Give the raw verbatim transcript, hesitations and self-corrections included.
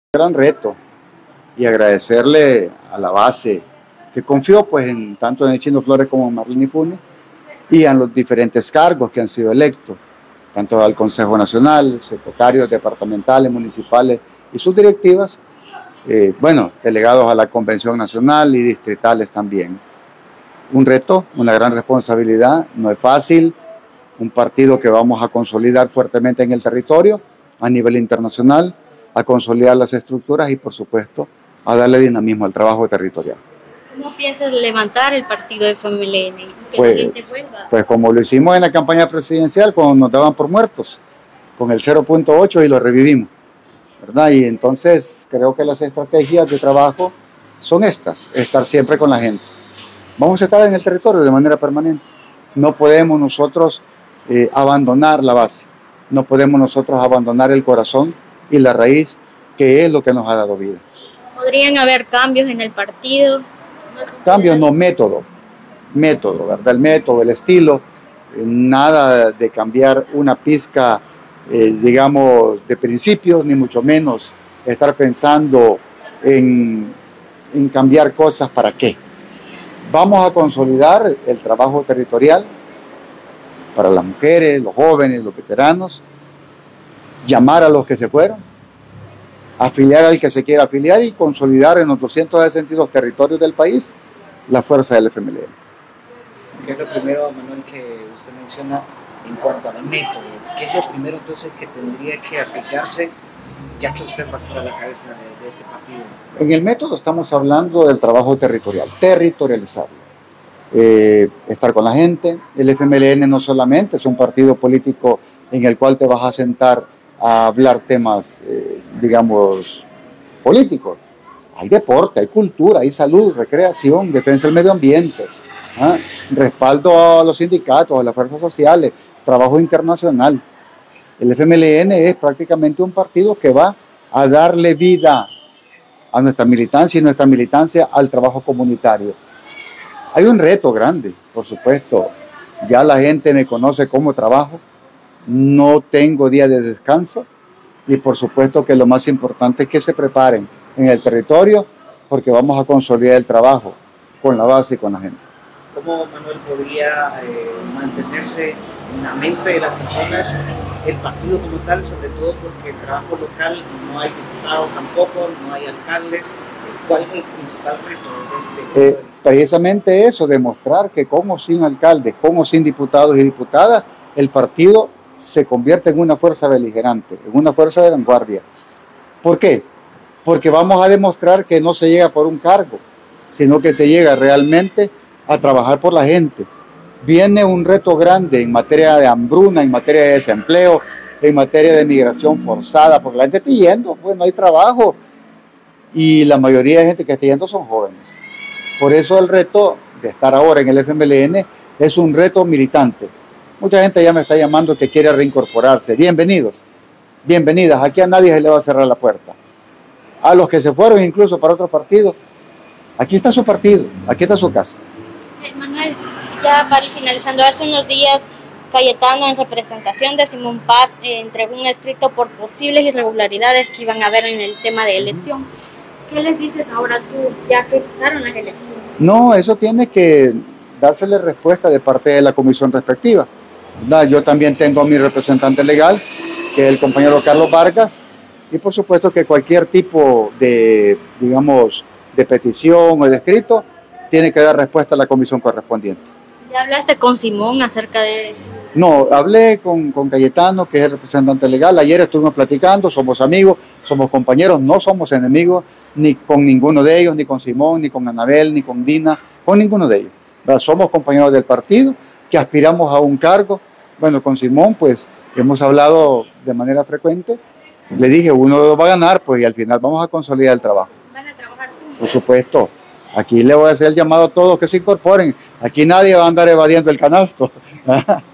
Gran reto y agradecerle a la base que confió pues en tanto en el Chino Flores como en Marlene Funes y a los diferentes cargos que han sido electos, tanto al Consejo Nacional, secretarios departamentales, municipales y sus directivas, eh, bueno, delegados a la Convención Nacional y distritales también. Un reto, una gran responsabilidad, no es fácil, un partido que vamos a consolidar fuertemente en el territorio a nivel internacional, a consolidar las estructuras y, por supuesto, a darle dinamismo al trabajo territorial. ¿Cómo piensas levantar el partido de F M L N? Que pues, la gente vuelva. Pues como lo hicimos en la campaña presidencial, cuando nos daban por muertos, con el cero punto ocho y lo revivimos, ¿verdad? Y entonces creo que las estrategias de trabajo son estas, estar siempre con la gente. Vamos a estar en el territorio de manera permanente. No podemos nosotros eh, abandonar la base, no podemos nosotros abandonar el corazón y la raíz, que es lo que nos ha dado vida. ¿Podrían haber cambios en el partido? ¿No cambios, no, método, método, ¿verdad? El método, el estilo, eh, nada de cambiar una pizca, eh, digamos, de principios, ni mucho menos estar pensando en, en cambiar cosas, ¿para qué? Vamos a consolidar el trabajo territorial para las mujeres, los jóvenes, los veteranos, llamar a los que se fueron, afiliar al que se quiera afiliar y consolidar en los doscientos sesenta y dos territorios del país la fuerza del F M L N. ¿Qué es lo primero, Manuel, que usted menciona en cuanto al método? ¿Qué es lo primero entonces que tendría que aplicarse ya que usted va a estar a la cabeza de, de este partido? En el método estamos hablando del trabajo territorial, territorializarlo. Eh, estar con la gente. El F M L N no solamente es un partido político en el cual te vas a sentar a hablar temas, eh, digamos, políticos. Hay deporte, hay cultura, hay salud, recreación, defensa del medio ambiente, ¿ah? Respaldo a los sindicatos, a las fuerzas sociales, trabajo internacional. El F M L N es prácticamente un partido que va a darle vida a nuestra militancia y nuestra militancia al trabajo comunitario. Hay un reto grande, por supuesto. Ya la gente me conoce cómo trabajo. No tengo día de descanso y por supuesto que lo más importante es que se preparen en el territorio porque vamos a consolidar el trabajo con la base y con la gente. ¿Cómo, Manuel, podría eh, mantenerse en la mente de las personas el partido como tal, sobre todo porque el trabajo local no hay diputados tampoco, no hay alcaldes? ¿Cuál es el principal reto de este? Eh, precisamente eso, demostrar que con o sin alcaldes, con o sin diputados y diputadas, el partido se convierte en una fuerza beligerante, en una fuerza de vanguardia. ¿Por qué? Porque vamos a demostrar que no se llega por un cargo, sino que se llega realmente a trabajar por la gente. Viene un reto grande en materia de hambruna, en materia de desempleo, en materia de migración forzada, porque la gente está yendo, pues no hay trabajo, y la mayoría de gente que está yendo son jóvenes. Por eso el reto de estar ahora en el F M L N es un reto militante. Mucha gente ya me está llamando que quiere reincorporarse. Bienvenidos, bienvenidas. Aquí a nadie se le va a cerrar la puerta. A los que se fueron incluso para otros partidos, aquí está su partido, aquí está su casa. Eh, Manuel, ya para ir finalizando, hace unos días Cayetano, en representación de Simón Paz, eh, entregó un escrito por posibles irregularidades que iban a haber en el tema de elección. ¿Qué les dices ahora tú, ya que empezaron las elecciones? No, eso tiene que dársele respuesta de parte de la comisión respectiva. Yo también tengo a mi representante legal, que es el compañero Carlos Vargas, y por supuesto que cualquier tipo de, digamos, de petición o de escrito tiene que dar respuesta a la comisión correspondiente. ¿Ya hablaste con Simón acerca de eso? No, hablé con, con Cayetano, que es el representante legal. Ayer estuvimos platicando, somos amigos, somos compañeros, no somos enemigos ni con ninguno de ellos, ni con Simón, ni con Anabel, ni con Dina, con ninguno de ellos. ¿Verdad? Somos compañeros del partido que aspiramos a un cargo. Bueno, con Simón pues hemos hablado de manera frecuente. Le dije, uno lo va a ganar, pues y al final vamos a consolidar el trabajo. ¿Van a trabajar juntos? Por supuesto. Aquí le voy a hacer el llamado a todos que se incorporen. Aquí nadie va a andar evadiendo el canasto.